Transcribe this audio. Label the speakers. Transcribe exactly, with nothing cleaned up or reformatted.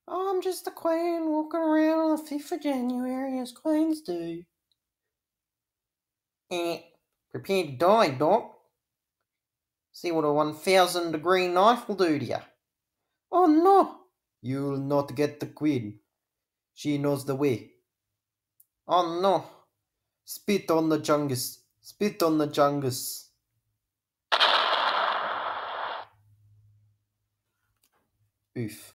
Speaker 1: I'm just a queen walking around on the fifth of January as queens do. Eh, prepare to die, Doc. See what a one thousand degree knife will do to you. Oh no! You'll not get the queen. She knows the way. Oh no! Spit on the chungus. Spit on the chungus. Oof.